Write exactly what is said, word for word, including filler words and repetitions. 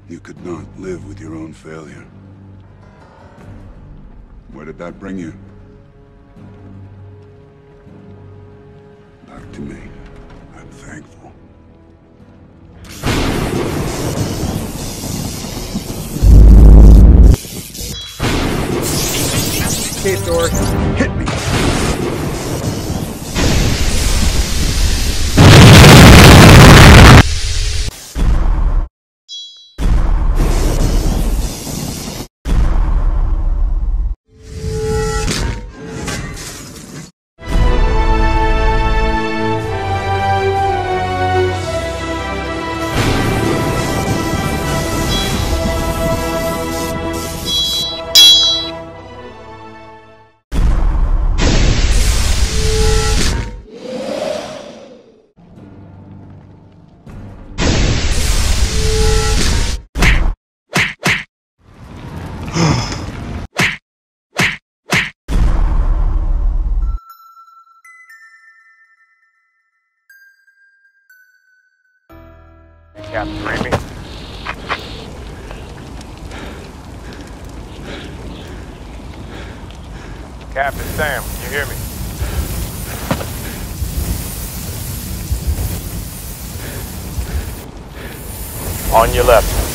You could not live with your own failure. Where did that bring you? Back to me. I'm thankful. Cave door. Hit me! Captain Raimi. Captain Sam, can you hear me? On your left.